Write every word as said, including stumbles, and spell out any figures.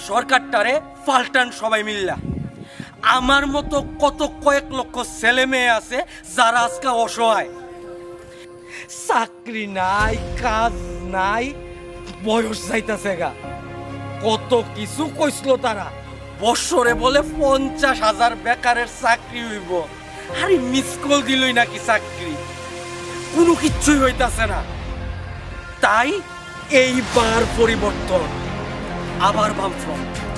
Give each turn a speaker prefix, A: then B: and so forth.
A: সরকারটারে পাল্টান সবাই মিল্লা। আমার মতো কত কয়েক লক্ষ ছেলে মেয়ে আছে যারা আজকে অসহায়, চাকরি নাই, কাজ নাই, বয়স যাইতাছে গা। কত কিছু কইছিল তারা, বছরে বলে পঞ্চাশ হাজার বেকারের চাকরি হইব। আরে মিস কল দিলই নাকি চাকরি, কোনো কিচ্ছুই হইতাছে না। তাই এইবার পরিবর্তন, আবার বামফ্রন্ট।